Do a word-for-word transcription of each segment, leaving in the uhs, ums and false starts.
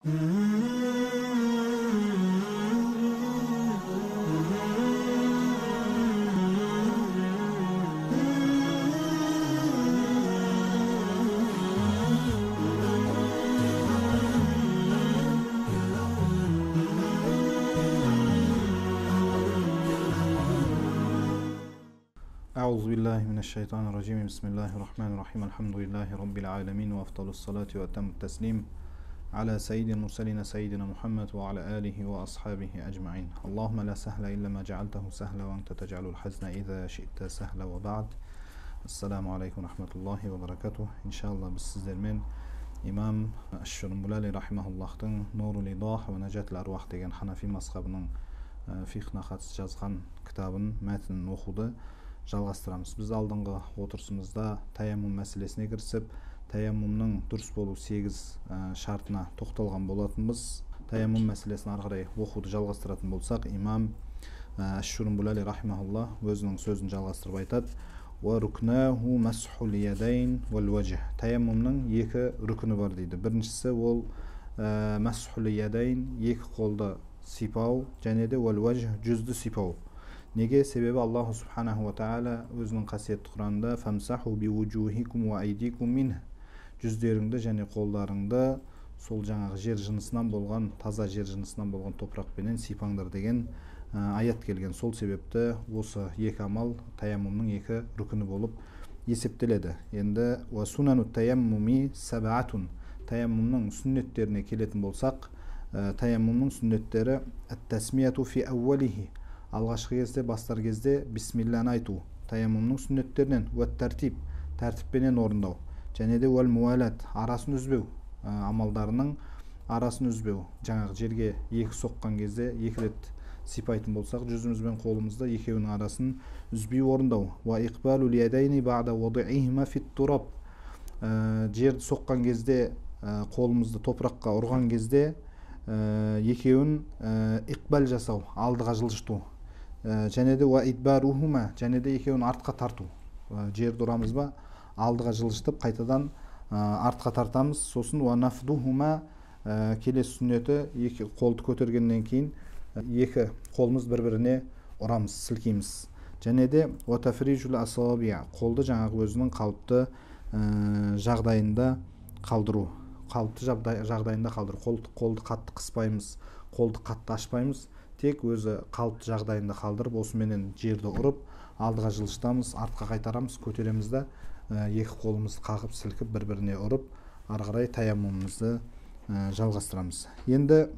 أعوذ بالله من الشيطان الرجيم بسم الله الرحمن الرحيم الحمد لله رب العالمين وأفضل الصلاة وأتم التسليم على سيد المرسلين سيدنا محمد وعلى آله وأصحابه أجمعين. اللهم لا سهل إلا ما جعلته سهلا وأنت تجعل الحزن إذا شئت سهلا. وبعد. السلام عليكم ورحمة الله وبركاته. إن شاء الله بالسizlerмен İmam Ash-Shurmbulali rahimahullohtың Nurul Idah va Najat al-Arwah degan Hanafi mazhabining fiqhna қатысты жазған кітабын мәтінін оқуды жалғастырамыз. Біз алдыңғы отырысымызда таяммум мәселесіне кірісіп, таяммумның дұрыс болу сегіз шартына тоқталған болатынбыз. Таяммум мәселесін ары қарай оқуды жалғастыратын болсақ, имам Аш-Шурмбулали рахимахуллах өзінің сөзін жалғастырып айтады: "Ва рукнаху масхул ядайн вал вajh." Таяммумның екі рүкіні бар дейді. Біріншісі ол масхул ядайн, екі қолды сипау, және де вал вajh, жүзді сипау. Неге? Себебі Аллаху субханаху ва тааля өзінің қасиетті Құранында "Фамсаху би вужухикум ва айдикум минх", жүздеріңді және қолдарыңды сол жаңағы жер жынысынан болған, таза жер жынысынан болған топырақпенен сипаңдар деген аят келген. Сол себепті осы екі амал таяммумның екі рүкіні болып есептеледі. Енді ва сунану таяммуми саб'атун, таяммумның сүннеттеріне келетін болсақ, таяммумның сүннеттері ат-тасмияту фи аввалихи, алғашқы кезде, бастар кезде бисмилланы айту таяммумның сүннеттерінен, уат тәртип, тәртіппенен орындау, және де уал муалат, арасын үзбеу, амалдарының арасын үзбеу. Жаңағы жерге екі соққан кезде екі рет сипайтын болсақ, жүзіміз бен қолымызда екеуінің арасын үзбей орындау. Ва иқбалул ядайни ба'да вади'ихима фит тураб, жерді соққан кезде, қолымызды топыраққа ұрған кезде екеуін иқбал жасау, алдыға жылжыту. Және де ва идбарухума, және де екеуін артқа тарту. Жерді ұрамыз ба, алдыға жылжытып, қайтадан артқа тартамыз. Сосын ва нафдухума, келесі сүннеті, екі қолды көтергеннен кейін екі қолымыз бір-біріне ұрамыз, сілкейміз. Және де ва тафрижул асабия, қолды жаңағы өзінің қалыпты жағдайында қалдыру. Қалыпты жағдайында қалдыру. Қолды қатты қыспаймыз, қолды қатты ашпаймыз, тек өзі қалыпты жағдайында қалдырып, осыменен жерді ұрып, алдыға жылжытамыз, артқа қайтарамыз, көтереміз де екі қолымызды қағып, сілкіп, бір-біріне ұрып, ары қарай таяммумымызды жалғастырамыз. Енді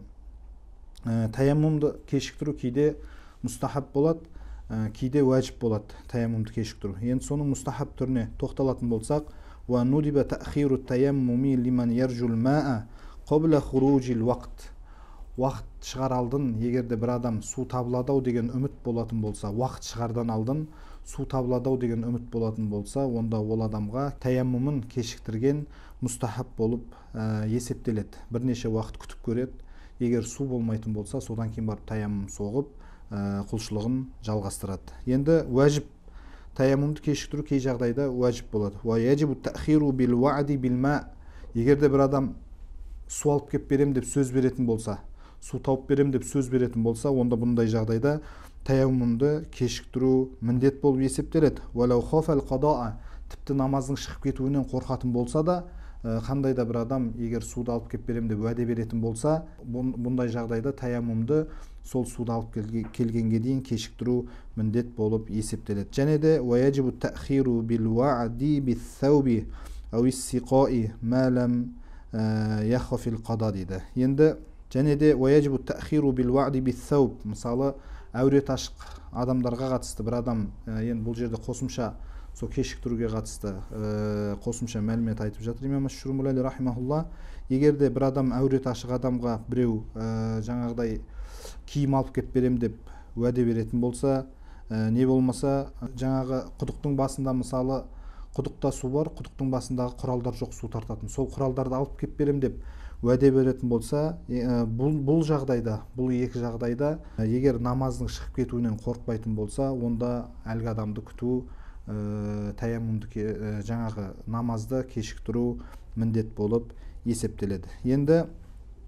таяммумды кешіктіру кейде мустахаб болады, кейде уәжіп болады таяммумды кешіктіру. Енді соның мустахаб түріне тоқталатын болсақ, ва нудиба таъхиру таяммуми лиман яржул ма'a qabla khurujil вақт. Уақыт шығар алдын, егерде бір адам су табыладау деген үміт болатын болса, уақыт шығардан алдын су табыладау деген үміт болатын болса, онда ол адамға таяммумын кешіктірген мустахаб болып есептеледі. Бірнеше уақыт күтіп көреді. Егер су болмайтын болса, содан кейін барып таяммум соғып, құлшылығын жалғастырады. Енді уәжіп, таяммумды кешіктіру кей жағдайда уәжіп болады. Ва яджибу таъхиру бил вa'ди бил ма'. Егерде бір адам су алып кеп берем деп сөз беретін болса, су тауып берем деп сөз беретін болса, онда бұндай жағдайда таяммумды кешіктіру міндет болып есептеледі. Валау хафал қада'a, тіпті намаздың шығып кетуінен қорқатын болса да, қандай да бір адам егер суды алып кеп берем деп уәде беретін болса, бұндай жағдайда таяммумды сол суды алып келгенге дейін кешіктіру міндет болып есептеледі. Және де ваяджибу таъхиру бил вa'ди бис сауби ау иссиқаи ма лам яхафил қада дейді. Енді және де ваяджибу таъхиру бил вa'ди бис сауб, мысалы әурет ашық адамдарға қатысты бір адам, енді бұл жерде қосымша сол кешіктіруге қатысты қосымша мәлімет айтып жатыр имам Аш-Шурмбулали рахимахулла. Егерде бір адам әурет ашық адамға біреу жаңағыдай киім алып кеп берем деп уәде беретін болса, не болмаса жаңағы құдықтың басында, мысалы құдықта су бар, құдықтың басындағы құралдар жоқ, су тартатын, сол құралдарды алып кеп берем деп уәде беретін болса, бұл, бұл жағдайда, бұл екі жағдайда егер намаздың шығып кетуінен қорықпайтын болса, онда әлгі адамды күту, таяммумды жаңағы намазды кешіктіру міндет болып есептеледі. Енді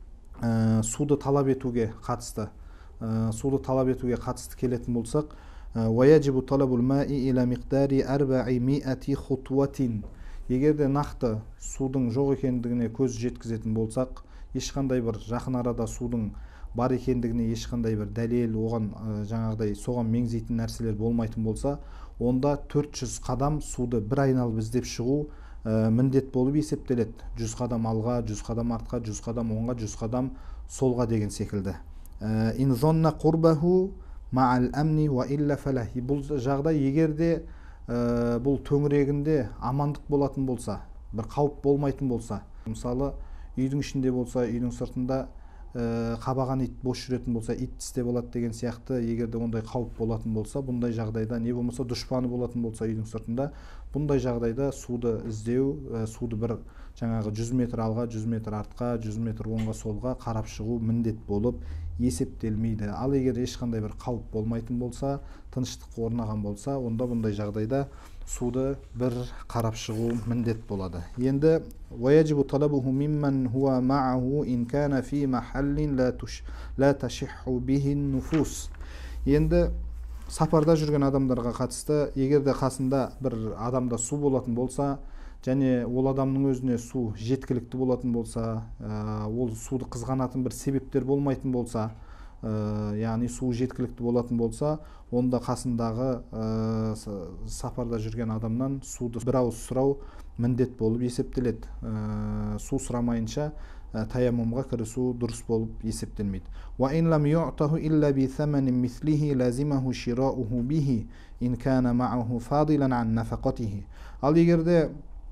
ә, суды талап етуге қатысты ә, суды талап етуге қатысты келетін болсақ, وَيَجِبُ طَلَبُ الْمَاءِ إِلَى مِقْدَارِ أَرْبَعِمِائَةِ خُطْوَةٍ. Егер де нақты судың жоқ екендігіне көз жеткізетін болсақ, ешқандай бір жақын арада судың бар екендігіне ешқандай бір дәлел, оған ә, жаңағыдай соған меңзейтін нәрселер болмайтын болса, онда төрт жүз қадам суды бір айналып іздеп шығу ә, міндет болып есептеледі. жүз қадам алға, жүз қадам артқа, жүз қадам оңға, жүз қадам солға деген секілді. إِنْ ظَنَّ قُرْبَهُ мa'ал амни ва илля фалах. Бұл жағдай егер де ә, бұл төңірегінде амандық болатын болса, бір қауіп болмайтын болса, мысалы үйдің ішінде болса, үйдің сыртында ә, қабаған ит бос жүретін болса, ит тістеп алады деген сияқты, егер де ондай қауіп болатын болса, бұндай жағдайда, не болмаса дұшпаны болатын болса үйдің сыртында, бұндай жағдайда суды іздеу, ә, суды бір жаңағы жүз метр алға, жүз метр артқа, жүз метр оңға солға қарап шығу міндет болып есептелмейді. Ал егер ешқандай бір қауіп болмайтын болса, тыныштық орнаған болса, онда бұндай жағдайда суды бір қарап шығу міндет болады. Енді وَيَجِبُ طَلَبُهُ مِمَّنْ هُوَ مَعَهُ إِنْ كَانَ فِي مَحَلٍ لَا تَشِحُّ بِهِ النُّفُوسِ. Енді сапарда жүрген адамдарға қатысты, егер де қасында бір адамда су болатын болса, және ол адамның өзіне су жеткілікті болатын болса, ә, ол суды қызғанатын бір себептер болмайтын болса, ә, яғни су жеткілікті болатын болса, онда қасындағы ә, сапарда жүрген адамнан суды бір ауыз сұрау міндет болып есептеледі. Ә, су сұрамайынша ә, таяммумға кірісу дұрыс болып есептелмейді. وَإِنْ لَمْ يُعْطَهُ إِلَّا بِثَمَنٍ مِثْلِهِ لَازِمَهُ شِرَاؤُهُ بِهِ إِنْ كَانَ مَعَهُ فَاضِلًا عَنْ نَفَقَتِهِ. Ал егер де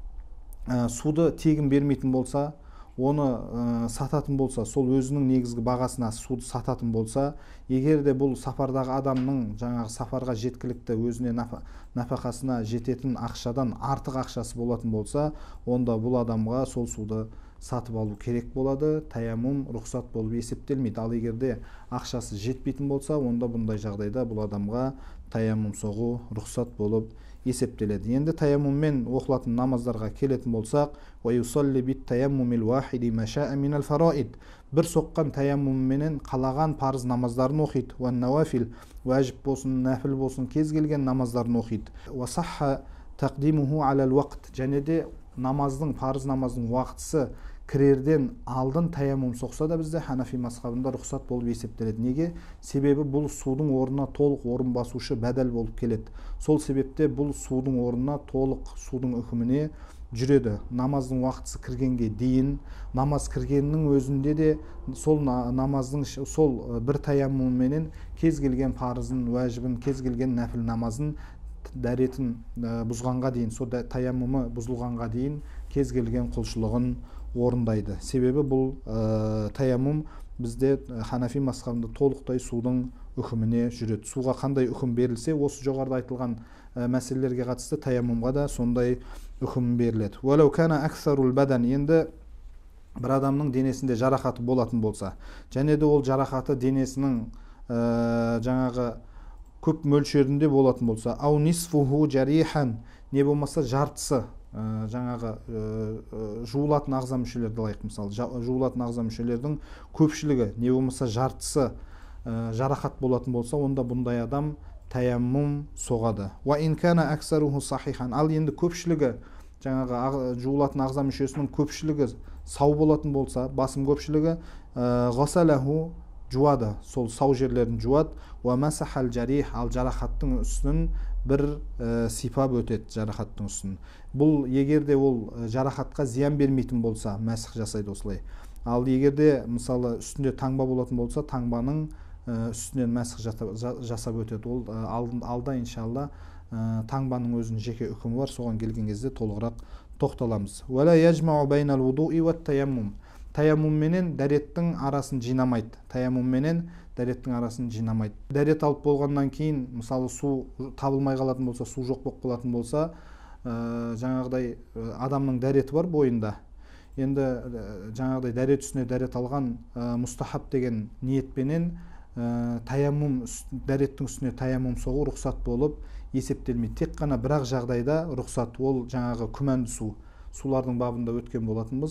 ә, суды тегін бермейтін болса, оны ә, сататын болса, сол өзінің негізгі бағасына суды сататын болса, егер де бұл сапардағы адамның жаңағы сапарға жеткілікті өзіне нафақасына жететін ақшадан артық ақшасы болатын болса, онда бұл адамға сол суды сатып алу керек болады, таяммум рұқсат болып есептелмейді. Ал егер де ақшасы жетпейтін болса, онда бұндай жағдайда бұл адамға таяммум соғу рұқсат болып есептеледі. Енді таяммуммен оқылатын намаздарға келетін болсақ, وَيُصَلِّ بِالتَّيَمُّمِ الْوَاحِدِ مَا شَاءَ مِنَ الْفَرَائِضِ. Бір соққан таяммумменен қалаған парыз намаздарын оқиды. وَالنَّوَافِلْ, уәжіп болсын, нәфіл болсын, кез келген намаздарын оқиды. وَصَحَّ تَقْدِيمُهُ عَلَى الْوَقْتِ. Және де намаздың, парыз намаздың уақытысы кірерден алдын таяммум соқса да бізде Ханафи мазхабында рұқсат болып есептеледі. Неге? Себебі бұл судың орнына толық орын басушы бәдәл болып келеді. Сол себепте бұл судың орнына толық судың үкіміне жүреді. Намаздың уақытысы кіргенге дейін, намаз кіргеннің өзінде де сол намаздың сол бір таяммумменен кез келген парызын, уәжібін, кез келген нәпіл намазын дәретін бұзғанға дейін, сол таяммумы бұзылғанға дейін кез келген құлшылығын орындайды. Себебі бұл ә, таяммум бізде Ханафи мазхабында толықтай судың үкіміне жүреді. Суға қандай үкім берілсе, осы жоғарыда айтылған ә, мәселелерге қатысты таяммумға да сондай үкім беріледі. وَلَوْ كَانَ أَكْثَرُ الْبَدَنِ. Енді бір адамның денесінде жарақаты болатын болса, және де ол жарақаты денесінің ә, жаңағы көп мөлшерінде болатын болса, ау нисфуху жарихан, не болмаса жартысы, ә, жаңағы ә, жуылатын ағза мүшелерді алайық, мысалы жуылатын ағза мүшелердің көпшілігі, не болмаса жартысы ә, жарақат болатын болса, онда бұндай адам таяммум соғады. Ва ин кана аксаруху сахихан. Ал енді көпшілігі, жаңағы жуылатын ағза мүшесінің көпшілігі сау болатын болса, басым көпшілігі ғасалаху жуады, сол сау жерлерін жуады. Ва масахал жарих, ал жарақаттың үстін бір ә, сипап өтеді жарақаттың үстін. Бұл егер де ол жарақатқа зиян бермейтін болса, мәсіх жасайды осылай. Ал егер де мысалы үстінде таңба болатын болса, таңбаның ә, үстінен мәсіх жасап өтеді. Ол ә, алда иншалла ә, таңбаның өзінің жеке үкімі бар, соған келген кезде толығырақ тоқталамыз. Вала яжмау байнал вудуи ва таяммум. Таяммум менен дәреттің арасын жинамайды. Таяммум менен дәреттің арасын жинамайды. Дәрет алып болғаннан кейін, мысалы су табылмай қалатын болса, су жоқ болып қалатын болса, ә, жаңағыдай адамның дәреті бар бойында. Енді ә, жаңағыдай дәрет үстіне дәрет алған ә, мустахаб деген ниетпенен ә, таяммум, дәреттің үстіне таяммум соғу рұқсат болып есептелмейді. Тек қана бірақ жағдайда рұқсат, ол жаңағы күмәнді су. Сулардың бабында өткен болатынбыз.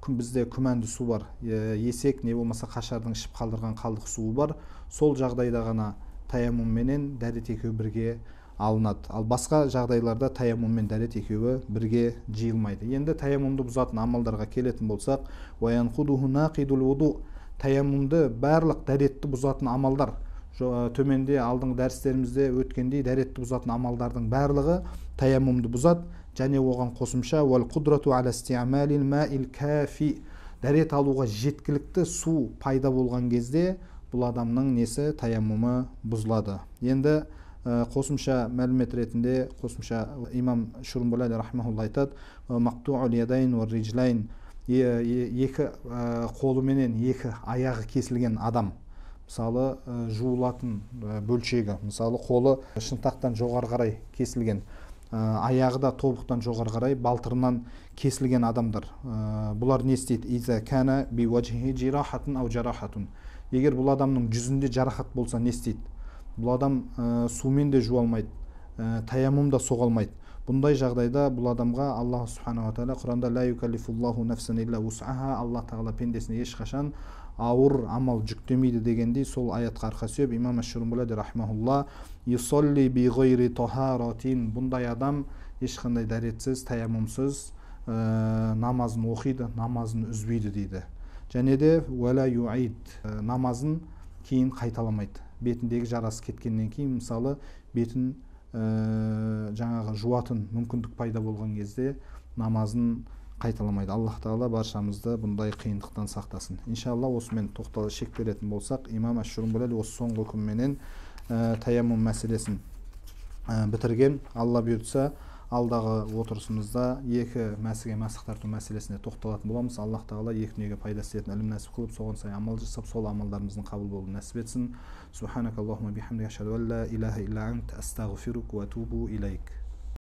бізде күмәнді су бар, есек не болмаса қашардың ішіп қалдырған қалдық суы бар, сол жағдайда ғана таяммум менен дәрет екеуі бірге алынады. Ал басқа жағдайларда таяммум мен дәрет екеуі бірге жиылмайды. Енді таяммумды бұзатын амалдарға келетін болсақ, уаянқудуху нақидул вуду, таяммумды барлық дәретті бұзатын амалдар, төменде алдыңғы дәрістерімізде өткендей дәретті бұзатын амалдардың барлығы таяммумды бұзады. Және оған қосымша уал қудрату аля истиъмалил маил кафи, дәрет алуға жеткілікті су пайда болған кезде бұл адамның несі, таяммумы бұзылады. Енді қосымша мәлімет ретінде қосымша имам Шурумбалали рахмахулла айтады, мақтуул ядайн ва риджлайн, екі қолы менен екі аяғы кесілген адам, мысалы жуылатын бөлшегі, мысалы қолы шынтақтан жоғары қарай кесілген, аяғы да тобықтан жоғары қарай балтырынан кесілген адамдар, бұлар не істейді? Иза кана би ваджхи жирахатун ау жарахатун, егер бұл адамның жүзінде жарақат болса не істейді? Бұл адам сумен де жуа алмайды, таяммум да соға алмайды. Бұндай жағдайда бұл адамға Аллах субханаху ва тағала Құранда ла юкаллифуллаху нафсан илля вус'аха, Аллах тағала пендесіне ешқашан ауыр амал жүктемейді дегендей, сол аятқа арқа сүйеп имам Аш-Шурумбалали рахмахулла юсолли би гойри тахаратин, бұндай адам ешқандай дәретсіз, таяммумсыз намазын оқиды, намазын үзбейді дейді. Және де уәла юид, намазын кейін қайталамайды. Бетіндегі жарасы кеткеннен кейін, мысалы бетін жаңағы жуатын мүмкіндік пайда болған кезде намазын қайталамайды. Аллах тағала баршамызды бұндай қиындықтан сақтасын. Иншалла осымен тоқтала шектелетін болсақ, имам Аш-Шурумбалали осы соңғы үкімменен таяммум мәселесін бітірген. Алла бұйыртса, алдағы отырысымызда екі мәсіге мәсіх тарту мәселесіне тоқталатын боламыз. Аллах тағала екі дүниеге пайдасы тиетін ілім нәсіп қылып, соған сай амал жасап, сол амалдарымыздың қабыл болуын нәсіп етсін. Субханакаллахумма бихамдика, ашһаду ан ла илаха илля ант, астағфирука ва атубу илайк.